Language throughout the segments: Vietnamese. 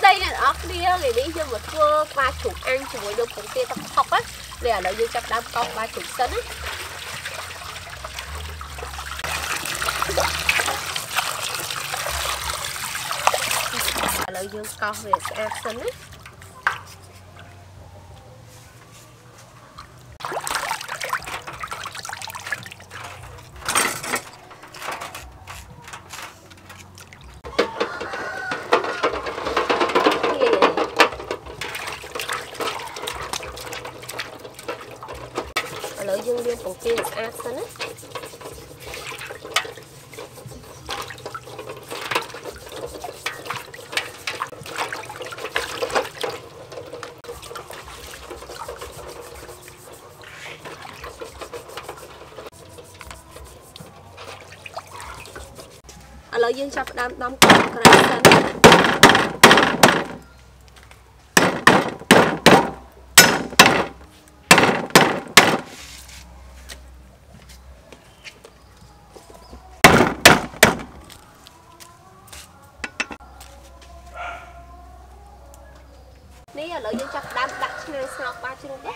đây là ốc đi ngày đi nhưng mà thưa 30 ăn chỉ mới được cũng tia tập học á để là dương chập đam con 30 sân á là dương con về ăn sân á lợi dương liên cùng kia ăn sân á lợi dương chập đam đâm con cái sân ní là lợi dương chập đam đặt ngang sau 3 chân đất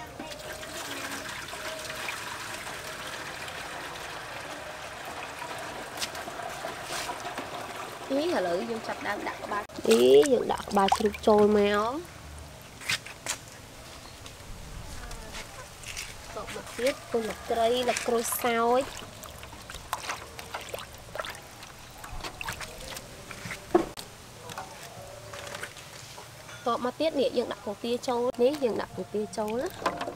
ý là lợi dương chập đam đặt 3 ý dương đặt 3 chân trôi mèo còn một tiết con là cây là cối sao ấy còn một tiết nè dương đặt con tia trâu ní dương đặt con tia trâu đó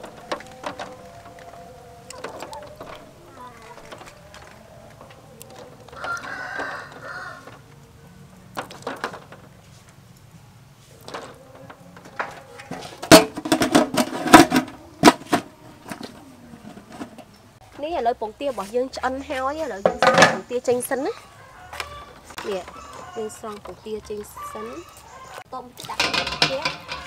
ní là lợi bông tia bỏ dương cho ăn heo ấy là dương xong bông tia chanh sân á nè dương xong bông tia chanh sân tôm đặt tia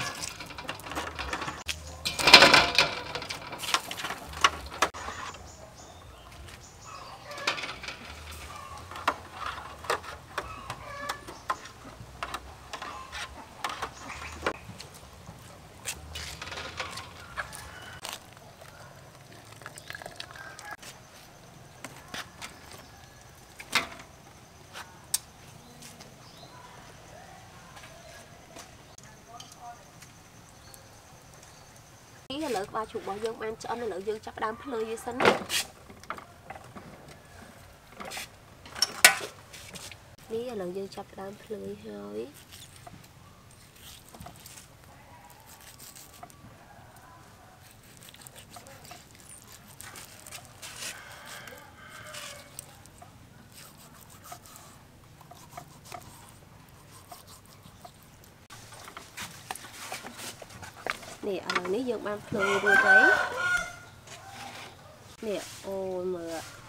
là lợi 30 bao dương ăn cho nên lợi dương chắc đam phơi dưới sân ní là lợi dương chắc đam phơi hơi nè ní dương ăn phơi rồi đấy nè ôi mà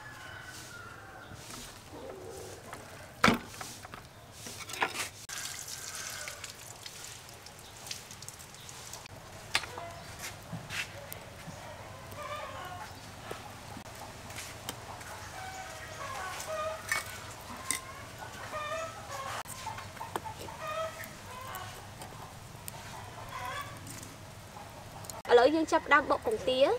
lợi dương chập đam bộ cùng tía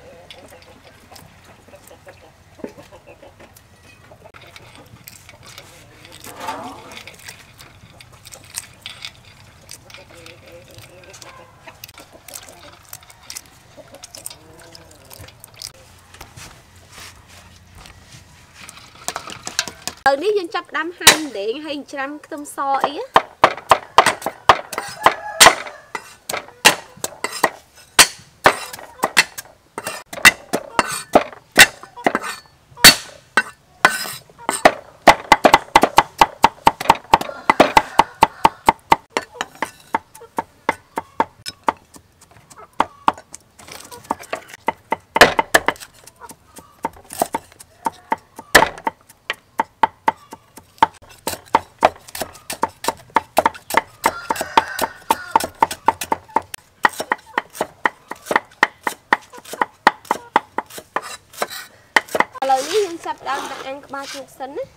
ní dương chập đam 2 điện 200 tôm so ý á lời ní dương sắp đang ăn 30 sân á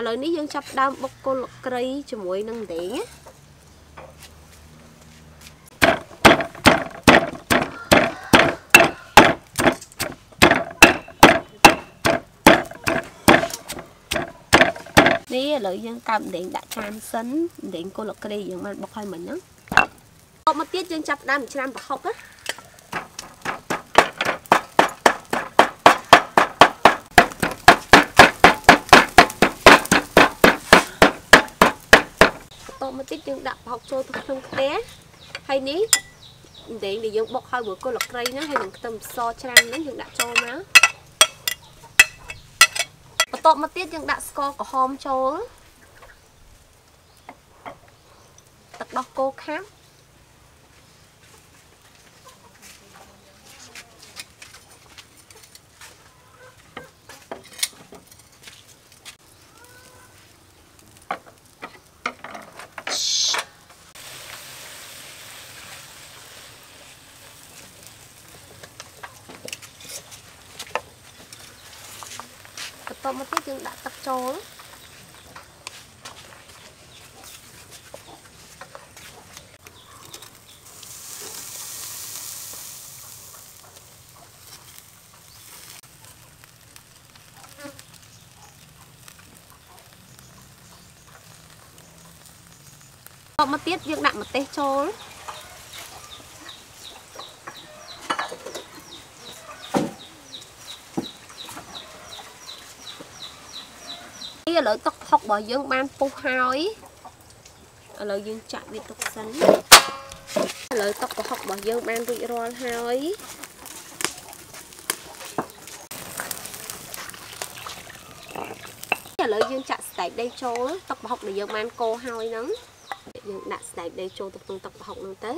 Lời ní dương chập đam bốc cô lọc cây cho muối nâng để nhé. Ní lợi dương cầm điện đã chan sấn điện cô lọc cây dương mang bốc hơi mình nhé. Một tiết dương chập đam cho nam bọc học á. Một tiết dương đạp học cho tôi không té hay ní điện thì dương bọc hơi bữa cô lọc cây nó hay đừng tầm so trang nó dương đạp cho nó tốt một tiết dương đạp score của hôm cho tật đọc cô khác tôi một tiết dương đã tập trốn một tiết dương đặng một tê trốn lợi tóc học bỏ dương ban pu hói lợi dương chạy bị tóc sắn lợi tóc của học bỏ dương ban bị rol hói lợi dương chạy sạch đây trốn tóc học để dương ban cô hói nắng dương đặt sạch đây trốn tóc học nâng tới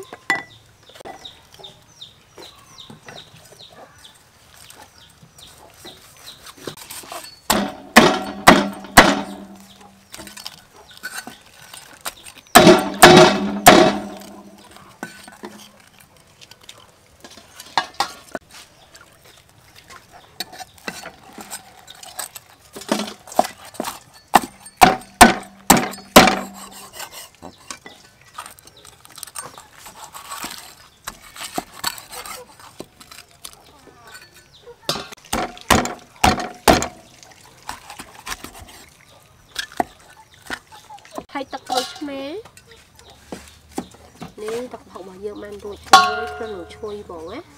hay tập coi mé nên tập học bao giờ mang đồ chơi cho nó chui bỏ á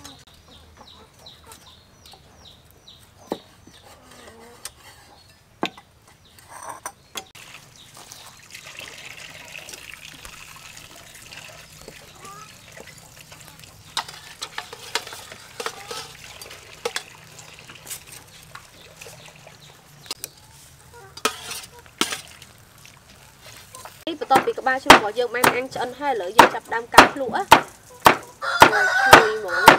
tôi bị các ba chung bỏ dương mang ăn chân hay lỡ dương chập đam cá lũa chui mỏ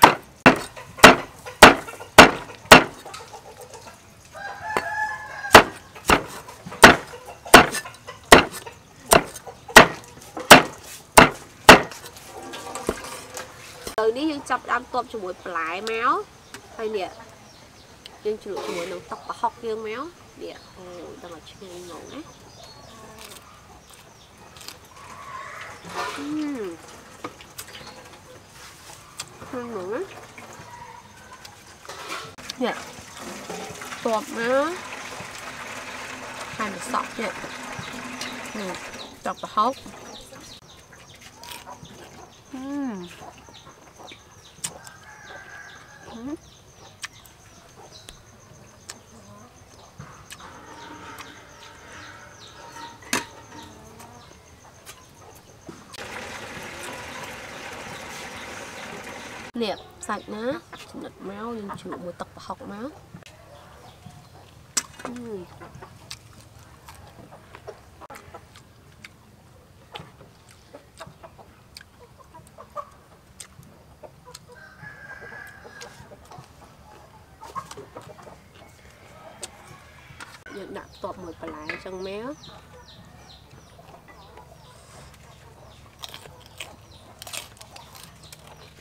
từ đi dương chập đam tôm cho mũi lại máu hay nè dương chịu mũi nồng tóc và học dương máu nè ôi tao mà chơi ngầu á hương nữa nè tôm nữa hai mươi sọt nè chọc và hốc nè sạch ná chụp máu nhưng chịu mùi tóc và học máu những đạp tọt mùi và lại trong méo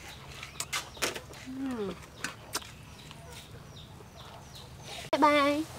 bye bye.